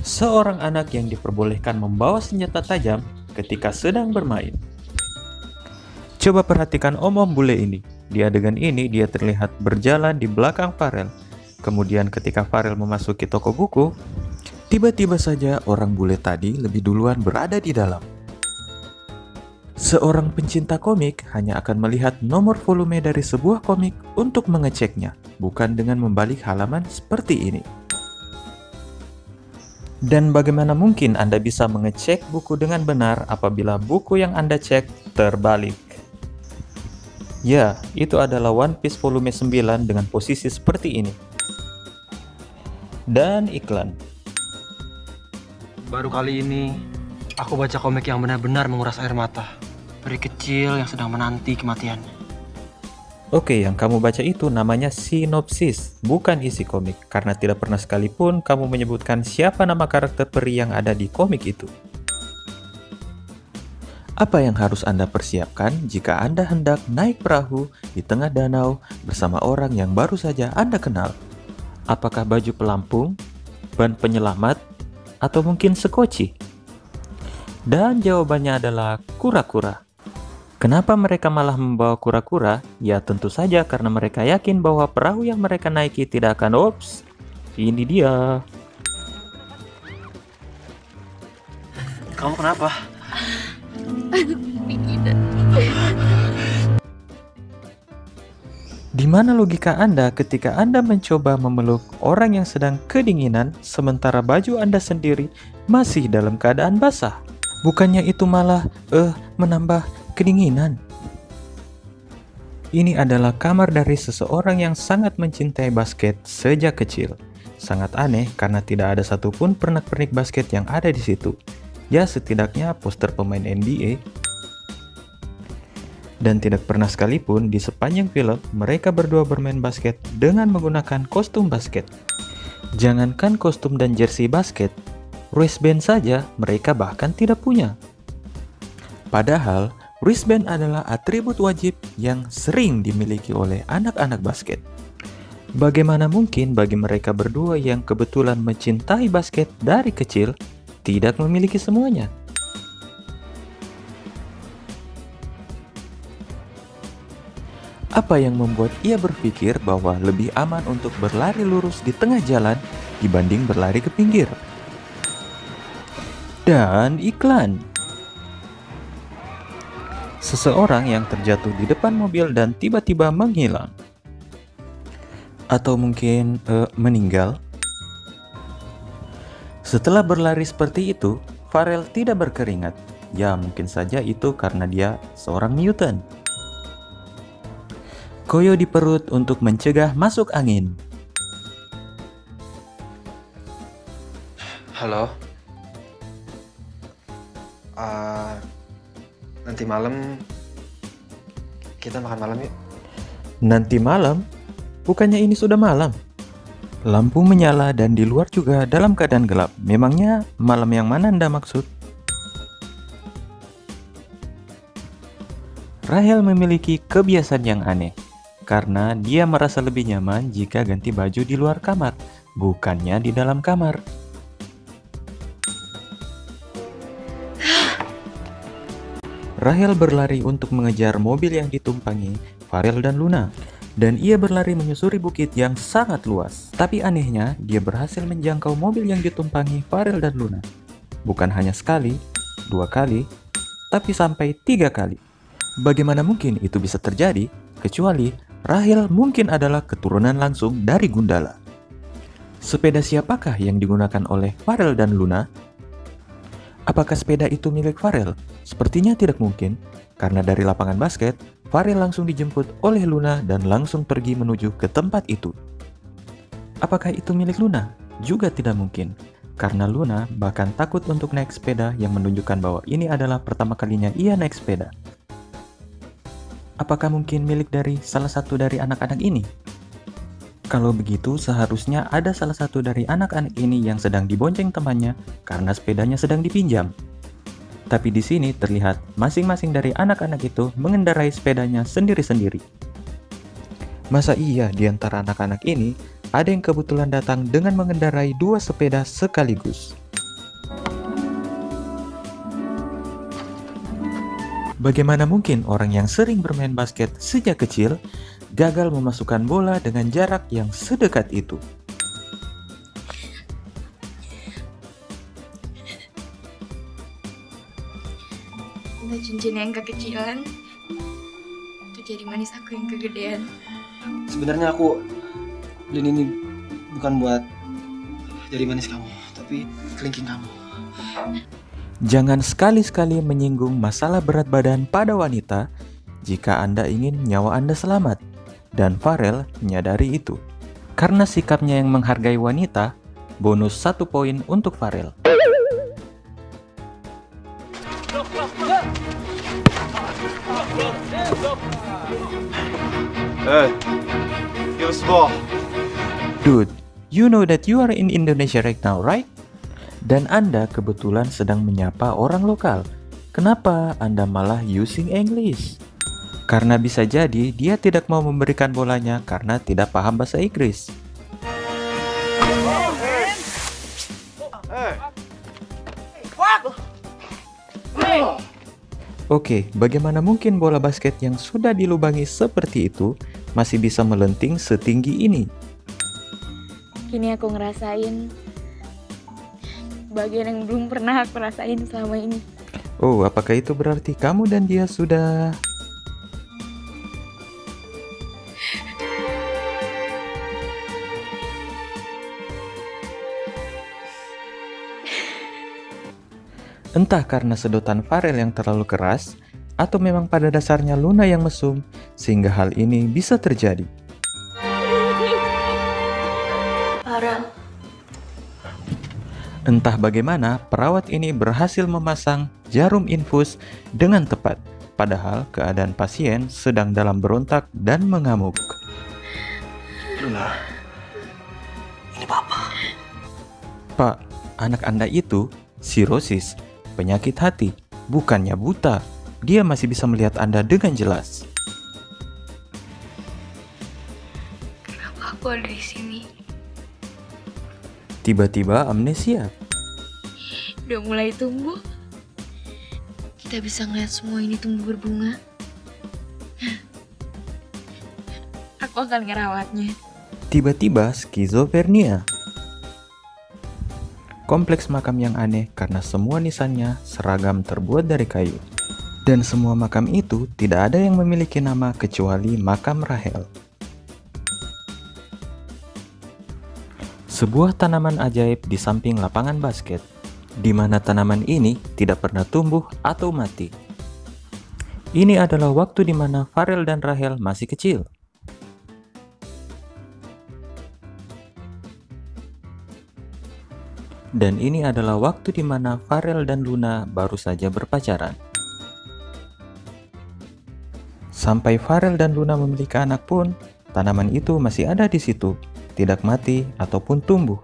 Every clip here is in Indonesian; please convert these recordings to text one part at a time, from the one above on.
Seorang anak yang diperbolehkan membawa senjata tajam ketika sedang bermain. Coba perhatikan om-om bule ini. Di adegan ini dia terlihat berjalan di belakang Farel. Kemudian ketika Farel memasuki toko buku, tiba-tiba saja orang bule tadi lebih duluan berada di dalam. Seorang pencinta komik hanya akan melihat nomor volume dari sebuah komik untuk mengeceknya, bukan dengan membalik halaman seperti ini. Dan bagaimana mungkin Anda bisa mengecek buku dengan benar apabila buku yang Anda cek terbalik? Ya, itu adalah One Piece volume 9 dengan posisi seperti ini. Dan iklan. Baru kali ini, aku baca komik yang benar-benar menguras air mata. Peri kecil yang sedang menanti kematiannya. Oke, yang kamu baca itu namanya sinopsis, bukan isi komik, karena tidak pernah sekalipun kamu menyebutkan siapa nama karakter peri yang ada di komik itu. Apa yang harus Anda persiapkan jika Anda hendak naik perahu di tengah danau bersama orang yang baru saja Anda kenal? Apakah baju pelampung, ban penyelamat, atau mungkin sekoci? Dan jawabannya adalah kura-kura. Kenapa mereka malah membawa kura-kura? Ya tentu saja karena mereka yakin bahwa perahu yang mereka naiki tidak akan ops. Ini dia. Kamu kenapa? Di mana logika Anda ketika Anda mencoba memeluk orang yang sedang kedinginan sementara baju Anda sendiri masih dalam keadaan basah? Bukannya itu malah menambah kedinginan. Ini adalah kamar dari seseorang yang sangat mencintai basket sejak kecil. Sangat aneh karena tidak ada satupun pernak-pernik basket yang ada di situ. Ya setidaknya poster pemain NBA. Dan tidak pernah sekalipun di sepanjang film mereka berdua bermain basket dengan menggunakan kostum basket. Jangankan kostum dan jersey basket, wristband saja mereka bahkan tidak punya. Padahal, wristband adalah atribut wajib yang sering dimiliki oleh anak-anak basket. Bagaimana mungkin bagi mereka berdua yang kebetulan mencintai basket dari kecil tidak memiliki semuanya? Apa yang membuat ia berpikir bahwa lebih aman untuk berlari lurus di tengah jalan dibanding berlari ke pinggir? Dan iklan. Seseorang yang terjatuh di depan mobil dan tiba-tiba menghilang. Atau mungkin meninggal. Setelah berlari seperti itu, Farel tidak berkeringat. Ya mungkin saja itu karena dia seorang mutant. Koyo di perut untuk mencegah masuk angin. Halo. Nanti malam kita makan malam yuk. Nanti malam? Bukannya ini sudah malam? Lampu menyala dan di luar juga dalam keadaan gelap. Memangnya malam yang mana Anda maksud? Rahel memiliki kebiasaan yang aneh. Karena dia merasa lebih nyaman jika ganti baju di luar kamar, bukannya di dalam kamar. Rahel berlari untuk mengejar mobil yang ditumpangi Farel dan Luna. Dan ia berlari menyusuri bukit yang sangat luas. Tapi anehnya, dia berhasil menjangkau mobil yang ditumpangi Farel dan Luna. Bukan hanya sekali, 2 kali, tapi sampai 3 kali. Bagaimana mungkin itu bisa terjadi, kecuali Rahel mungkin adalah keturunan langsung dari Gundala. Sepeda siapakah yang digunakan oleh Farel dan Luna? Apakah sepeda itu milik Farel? Sepertinya tidak mungkin, karena dari lapangan basket, Farel langsung dijemput oleh Luna dan langsung pergi menuju ke tempat itu. Apakah itu milik Luna? Juga tidak mungkin, karena Luna bahkan takut untuk naik sepeda yang menunjukkan bahwa ini adalah pertama kalinya ia naik sepeda. Apakah mungkin milik dari salah satu dari anak-anak ini? Kalau begitu, seharusnya ada salah satu dari anak-anak ini yang sedang dibonceng temannya karena sepedanya sedang dipinjam. Tapi di sini terlihat masing-masing dari anak-anak itu mengendarai sepedanya sendiri-sendiri. Masa iya di antara anak-anak ini ada yang kebetulan datang dengan mengendarai 2 sepeda sekaligus? Bagaimana mungkin orang yang sering bermain basket sejak kecil gagal memasukkan bola dengan jarak yang sedekat itu? Udah cincin yang kekecilan, itu jadi manis aku yang kegedean. Sebenarnya aku beliin ini bukan buat jadi manis kamu, tapi kelingking kamu. Jangan sekali-sekali menyinggung masalah berat badan pada wanita jika Anda ingin nyawa Anda selamat. Dan Farel menyadari itu. Karena sikapnya yang menghargai wanita, bonus 1 poin untuk Farel. Hey, give us the ball. Dude, you know that you are in Indonesia right now, right? Dan Anda kebetulan sedang menyapa orang lokal. Kenapa Anda malah using English? Karena bisa jadi dia tidak mau memberikan bolanya karena tidak paham bahasa Inggris. Oke, bagaimana mungkin bola basket yang sudah dilubangi seperti itu masih bisa melenting setinggi ini? Kini aku ngerasain bagian yang belum pernah aku rasain selama ini. Oh, apakah itu berarti kamu dan dia sudah... Entah karena sedotan Farel yang terlalu keras, atau memang pada dasarnya Luna yang mesum, sehingga hal ini bisa terjadi. Farel. Entah bagaimana, perawat ini berhasil memasang jarum infus dengan tepat, padahal keadaan pasien sedang dalam berontak dan mengamuk. Luna, ini papa. Pak, anak Anda itu sirosis, penyakit hati, bukannya buta. Dia masih bisa melihat Anda dengan jelas. Kenapa aku ada di sini? Tiba-tiba amnesia. Udah mulai tumbuh. Kita bisa ngeliat semua ini tumbuh berbunga. Aku akan ngerawatnya. Tiba-tiba skizofrenia. Kompleks makam yang aneh karena semua nisannya seragam terbuat dari kayu. Dan semua makam itu tidak ada yang memiliki nama kecuali makam Rahel. Sebuah tanaman ajaib di samping lapangan basket, di mana tanaman ini tidak pernah tumbuh atau mati. Ini adalah waktu di mana Farel dan Rahel masih kecil. Dan ini adalah waktu di mana Farel dan Luna baru saja berpacaran. Sampai Farel dan Luna memiliki anak pun, tanaman itu masih ada di situ, tidak mati ataupun tumbuh.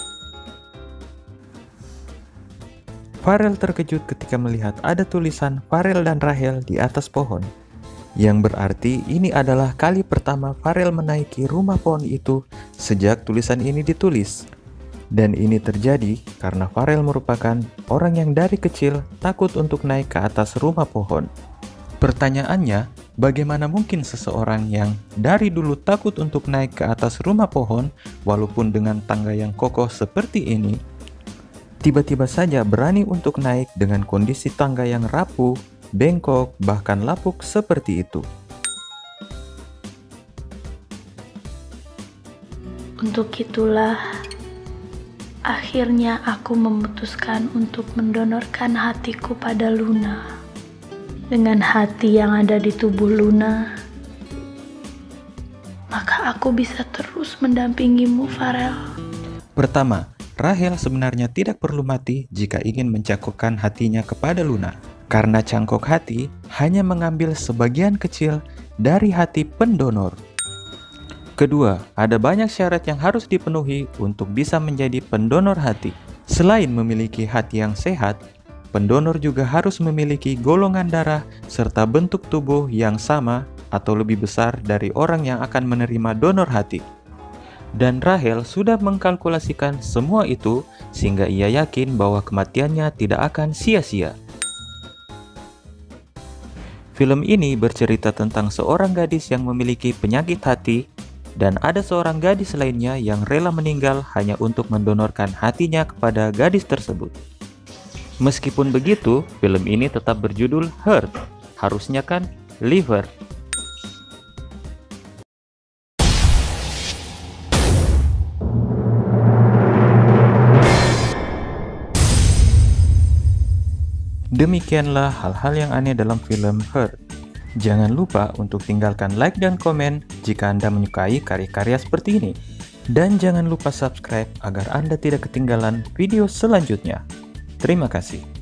Farel terkejut ketika melihat ada tulisan Farel dan Rahel di atas pohon, yang berarti ini adalah kali pertama Farel menaiki rumah pohon itu sejak tulisan ini ditulis. Dan ini terjadi karena Farel merupakan orang yang dari kecil takut untuk naik ke atas rumah pohon. Pertanyaannya, bagaimana mungkin seseorang yang dari dulu takut untuk naik ke atas rumah pohon, walaupun dengan tangga yang kokoh seperti ini, tiba-tiba saja berani untuk naik dengan kondisi tangga yang rapuh, bengkok, bahkan lapuk seperti itu? Untuk itulah, akhirnya aku memutuskan untuk mendonorkan hatiku pada Luna. Dengan hati yang ada di tubuh Luna, maka aku bisa terus mendampingimu, Farel. Pertama, Rahel sebenarnya tidak perlu mati jika ingin mencangkokkan hatinya kepada Luna. Karena cangkok hati hanya mengambil sebagian kecil dari hati pendonor. Kedua, ada banyak syarat yang harus dipenuhi untuk bisa menjadi pendonor hati. Selain memiliki hati yang sehat, pendonor juga harus memiliki golongan darah serta bentuk tubuh yang sama atau lebih besar dari orang yang akan menerima donor hati. Dan Rahel sudah mengkalkulasikan semua itu sehingga ia yakin bahwa kematiannya tidak akan sia-sia. Film ini bercerita tentang seorang gadis yang memiliki penyakit hati dan ada seorang gadis lainnya yang rela meninggal hanya untuk mendonorkan hatinya kepada gadis tersebut. Meskipun begitu, film ini tetap berjudul Heart. Harusnya kan Liver. Demikianlah hal-hal yang aneh dalam film Her. Jangan lupa untuk tinggalkan like dan komen jika Anda menyukai karya-karya seperti ini. Dan jangan lupa subscribe agar Anda tidak ketinggalan video selanjutnya. Terima kasih.